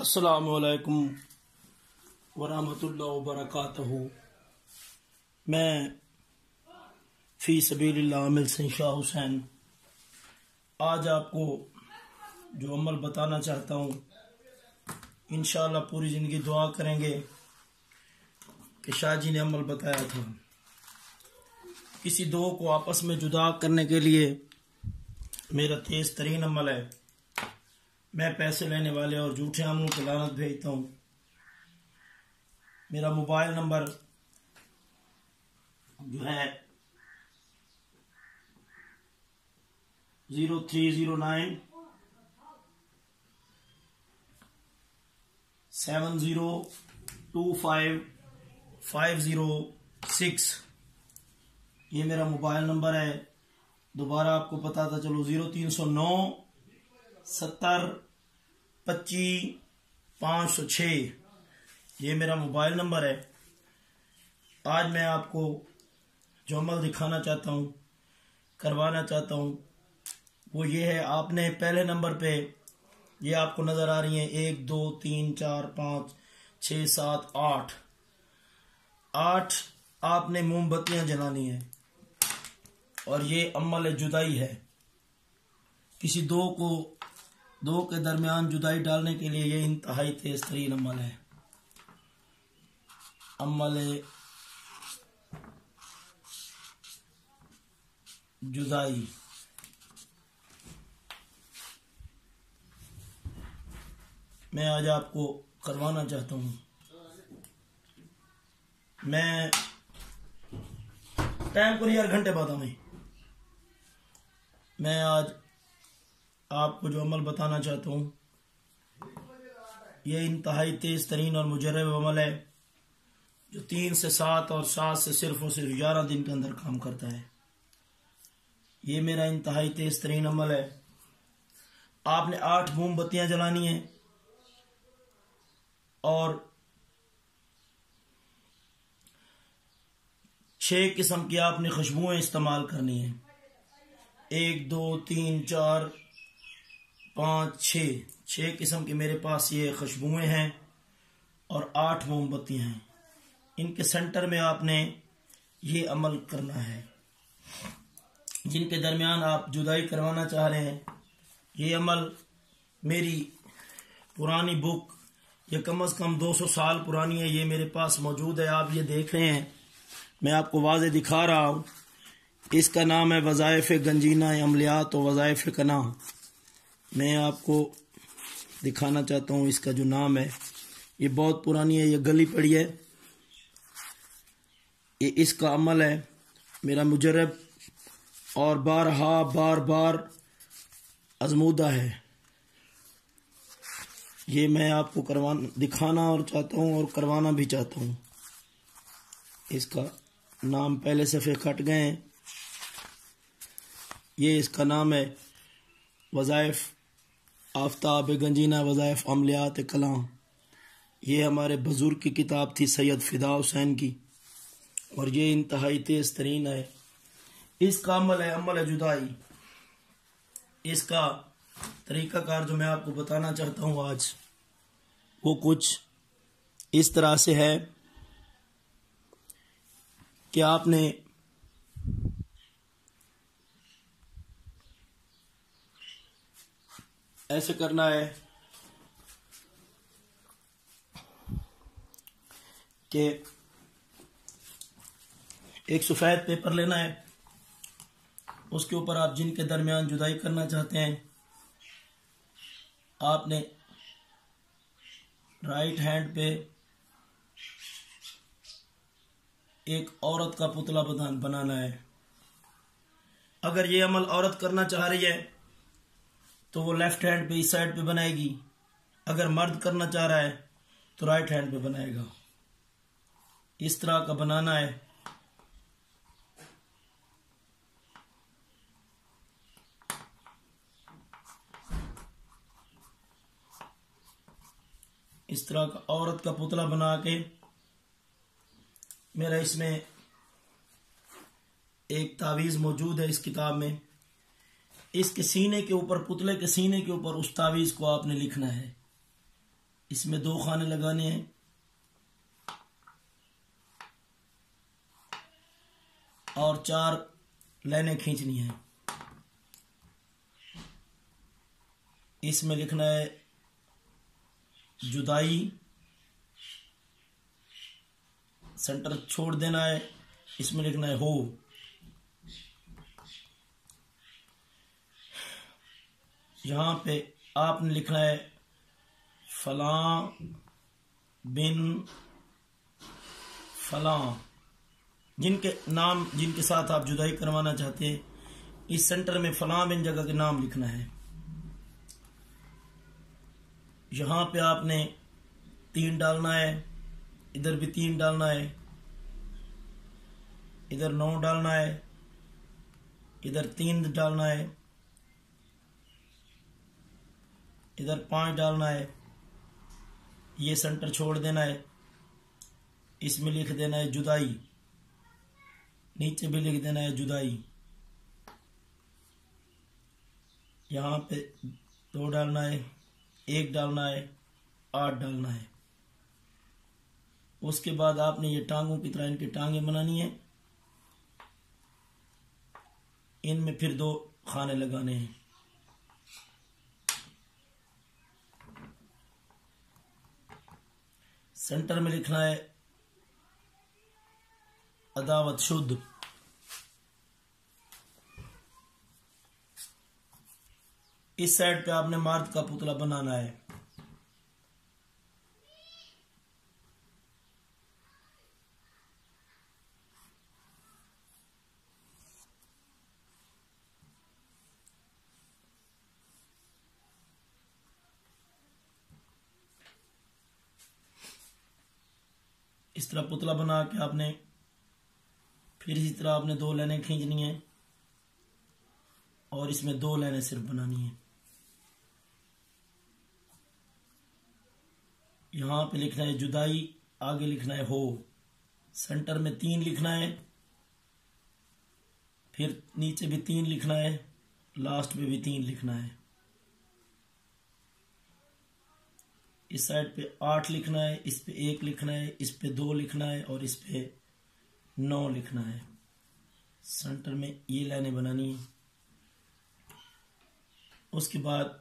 अस्सलामुअलैकुम वरहमतुल्लाहि वबरकातुहू। मैं फ़ी सबीलिल्लाह आमिल शाह हुसैन आज आपको जो अमल बताना चाहता हूँ, इंशाअल्लाह पूरी ज़िंदगी दुआ करेंगे कि शाह जी ने अमल बताया था। किसी दो को आपस में जुदा करने के लिए मेरा तेज़ तरीन अमल है। मैं पैसे लेने वाले और झूठे अमलों की लानत भेजता हूँ। मेरा मोबाइल नंबर जो है 0309 7025 506। ये मेरा मोबाइल नंबर है। दोबारा आपको बताता चलो 0309 70 25 506। ये मेरा मोबाइल नंबर है। आज मैं आपको जो अमल दिखाना चाहता हूँ, करवाना चाहता हूँ, वो ये है। आपने पहले नंबर पे ये आपको नज़र आ रही है 1 2 3 4 5 6 7 8 आपने मोमबत्तियां जलानी है और ये अमल जुदाई है। किसी दो के दरमियान जुदाई डालने के लिए ये इंतहाई तेज तरीन अमल है। अमल जुदाई। मैं आज आपको करवाना चाहता हूँ। मैं टाइम को नहीं यार, घंटे बाद हमें मैं आज आपको जो अमल बताना चाहता हूँ, ये इंतहाई तेज तरीन और मुजर्रब अमल है जो 3 से 7 और 7 से सिर्फ और सिर्फ 11 दिन के अंदर काम करता है। ये मेरा इंतहाई तेज तरीन अमल है। आपने 8 मोमबत्तियां जलानी है और 6 किस्म की आपने खुशबुएं इस्तेमाल करनी है। 1 2 3 4 5 6 किस्म की मेरे पास ये खुशबुएं हैं और 8 मोमबत्तियां हैं। इनके सेंटर में आपने ये अमल करना है। जिनके दरमियान आप जुदाई करवाना चाह रहे हैं, ये अमल मेरी पुरानी बुक, ये कम से कम 200 साल पुरानी है, ये मेरे पास मौजूद है। आप ये देख रहे हैं, मैं आपको वाज़े दिखा रहा हूँ। इसका नाम है वज़ाइफ गंजीना अमलियात व वज़ाइफ कना। मैं आपको दिखाना चाहता हूँ इसका जो नाम है। ये बहुत पुरानी है, ये गली पड़ी है। ये इसका अमल है मेरा मुजर्रब और बार बार आजमूदा है। ये मैं आपको दिखाना और चाहता हूँ और करवाना भी चाहता हूँ। इसका नाम पहले सफ़े कट गए हैं। ये इसका नाम है वज़ाइफ आफ्ताब गंजीना वज़ाइफ अमलियात कलाम। ये हमारे बुजुर्ग की किताब थी सैयद फ़िदा हुसैन की और ये इंतहाई तेज़ तरीन है। इसका अमल है अमल जुदाई। इसका तरीक़ाकार जो मैं आपको बताना चाहता हूँ आज, वो कुछ इस तरह से है कि आपने ऐसे करना है कि एक सफ़ेद पेपर लेना है। उसके ऊपर आप जिनके दरमियान जुदाई करना चाहते हैं, आपने राइट हैंड पे एक औरत का पुतला बनाना है। अगर ये अमल औरत करना चाह रही है तो वो लेफ्ट हैंड पे इस साइड पे बनाएगी। अगर मर्द करना चाह रहा है तो राइट हैंड पे बनाएगा। इस तरह का बनाना है। इस तरह का औरत का पुतला बना के मेरा इसमें एक तावीज़ मौजूद है इस किताब में। इसके सीने के ऊपर, पुतले के सीने के ऊपर उस तावीज़ को आपने लिखना है। इसमें 2 खाने लगाने हैं। और 4 लाइनें खींचनी है। इसमें लिखना है जुदाई, सेंटर छोड़ देना है। इसमें लिखना है हो। यहां पे आपने लिखना है फलां बिन फलां, जिनके नाम जिनके साथ आप जुदाई करवाना चाहते हैं, इस सेंटर में फलां बिन जगह के नाम लिखना है। यहां पे आपने 3 डालना है, इधर भी 3 डालना है, इधर 9 डालना है, इधर 3 डालना है, इधर 5 डालना है। ये सेंटर छोड़ देना है। इसमें लिख देना है जुदाई, नीचे भी लिख देना है जुदाई। यहां पे 2 डालना है, 1 डालना है, 8 डालना है। उसके बाद आपने ये टांगों की तरह इनकी टांगें बनानी है। इनमें फिर 2 खाने लगाने हैं। सेंटर में लिखना है अदावत शुद्ध। इस साइड पे आपने मर्द का पुतला बनाना है। इस तरह पुतला बना के आपने फिर इसी तरह आपने 2 लाइनें खींचनी है और इसमें 2 लाइनें सिर्फ बनानी है। यहां पे लिखना है जुदाई, आगे लिखना है हो। सेंटर में 3 लिखना है, फिर नीचे भी 3 लिखना है, लास्ट में भी 3 लिखना है। इस साइड पे 8 लिखना है, इस पे 1 लिखना है, इस पे 2 लिखना है और इस पे 9 लिखना है। सेंटर में ये लाइनें बनानी है। उसके बाद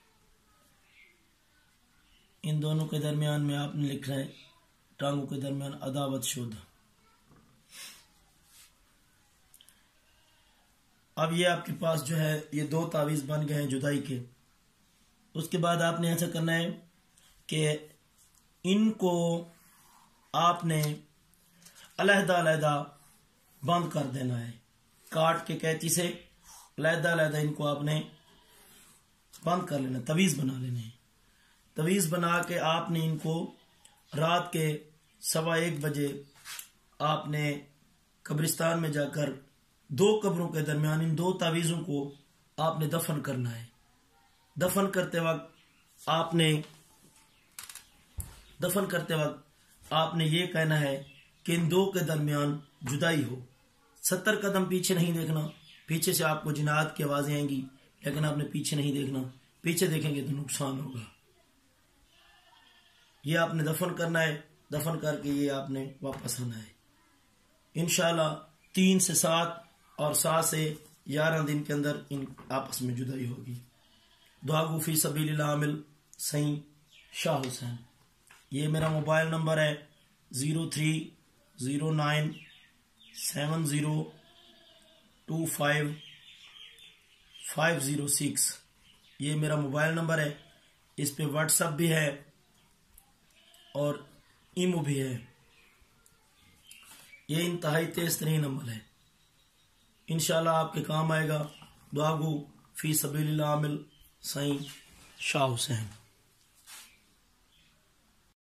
इन दोनों के दरमियान में आपने लिखना है टांगों के दरमियान अदावत शुद्ध। अब ये आपके पास जो है ये 2 तावीज़ बन गए हैं जुदाई के। उसके बाद आपने ऐसा करना है कि इनको आपने अलहदा-अलहदा बंद कर देना है। काट के कैंची से अलहदा-अलहदा इनको आपने बंद कर लेना, तवीज़ बना लेने हैं। तवीज़ बना के आपने इनको रात के 1:15 बजे आपने कब्रिस्तान में जाकर 2 कब्रों के दरमियान इन 2 तावीज़ों को आपने दफन करना है। दफन करते वक्त आपने ये कहना है कि इन 2 के दरमियान जुदाई हो। 70 कदम पीछे नहीं देखना। पीछे से आपको जिन्नात की आवाजें आएंगी, लेकिन आपने पीछे नहीं देखना। पीछे देखेंगे तो नुकसान होगा। ये आपने दफन करना है। दफन करके ये आपने वापस आना है। इंशाल्लाह 3 से 7 और 7 से 11 दिन के अंदर इन आपस में जुदाई होगी। दुआ गो फी सबीलिल्लाह आमिल सईं शाह हुसैन। ये मेरा मोबाइल नंबर है 0309702506। ये मेरा मोबाइल नंबर है। इस पे व्हाट्सएप भी है और ईमो भी है। ये इंतहाई तेज तरीन अमल है, इंशाल्लाह आपके काम आएगा। दुआ गो फी सबीलिल्लाह आमिल सईं शाह हुसैन।